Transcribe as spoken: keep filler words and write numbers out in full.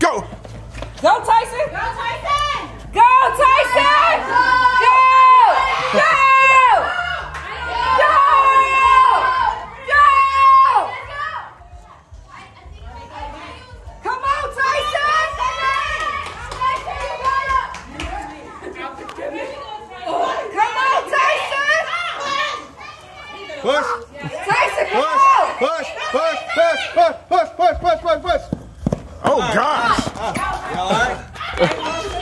Go! Go, Tyson! Go, Tyson! Go, Tyson! Go! Go! Go! Go! Come on, Tyson! Come on, Tyson! Push! Tyson, come Push! on! Push! Push! Push! Push! Push! Push! Push! Push! Push! Oh gosh! You all right?